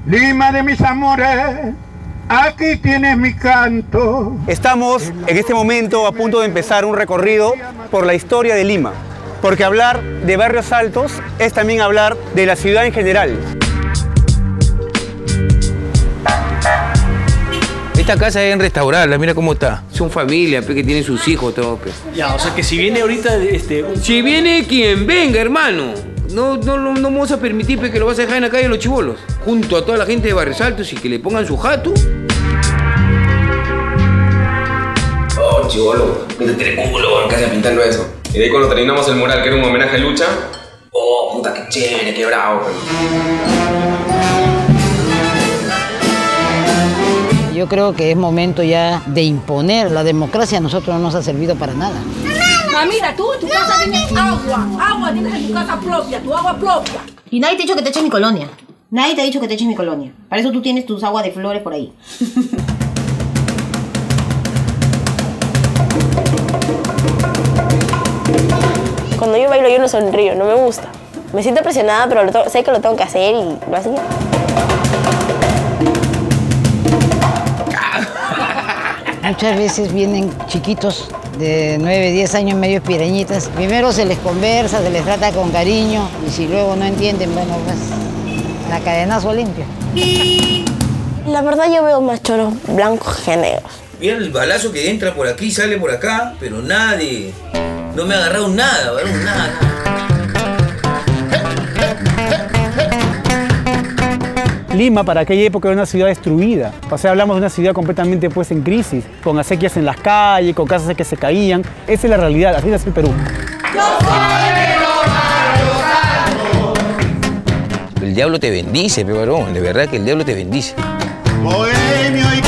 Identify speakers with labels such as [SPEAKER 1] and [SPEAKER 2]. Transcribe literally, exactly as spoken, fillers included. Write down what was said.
[SPEAKER 1] Lima de mis amores, aquí tienes mi canto.
[SPEAKER 2] Estamos en este momento a punto de empezar un recorrido por la historia de Lima, porque hablar de Barrios Altos es también hablar de la ciudad en general.
[SPEAKER 3] Esta casa deben restaurarla, mira cómo está. Son familia, pe, que tienen sus hijos, todo, pe.
[SPEAKER 4] Ya, o sea que si viene ahorita, este...
[SPEAKER 3] Si viene quien venga, hermano. No, no, no, no vamos a permitir, pe, que lo vas a dejar en la calle los chibolos. Junto a toda la gente de Barrios Altos y que le pongan su jato.
[SPEAKER 5] Oh, chibolo, métete el culo, casi pintando eso. Y de ahí cuando terminamos el mural, que era un homenaje a Lucha, oh, puta, qué chévere, qué bravo.
[SPEAKER 6] Yo creo que es momento ya de imponer. La democracia a nosotros no nos ha servido para nada.
[SPEAKER 7] Mamita, tú en tu casa tienes agua. Agua tienes en tu casa propia, tu agua propia.
[SPEAKER 8] Y nadie te ha dicho que te eches mi colonia. Nadie te ha dicho que te eches mi colonia. Para eso tú tienes tus aguas de flores por ahí.
[SPEAKER 9] Cuando yo bailo yo no sonrío, no me gusta. Me siento presionada, pero lo sé que lo tengo que hacer y lo hacía.
[SPEAKER 6] Muchas veces vienen chiquitos de nueve, diez años, medio pirañitas. Primero se les conversa, se les trata con cariño y si luego no entienden, bueno, pues la cadenazo limpia.
[SPEAKER 9] La verdad yo veo más choros blancos que negros.
[SPEAKER 3] Mira el balazo que entra por aquí y sale por acá, pero nadie. No me ha agarrado nada, varón, nada, nada.
[SPEAKER 2] Lima para aquella época era una ciudad destruida. O sea, hablamos de una ciudad completamente pues en crisis, con acequias en las calles, con casas que se caían. Esa es la realidad, así es el Perú.
[SPEAKER 3] El diablo te bendice, pe, varón, de verdad que el diablo te bendice.
[SPEAKER 1] Bohemio y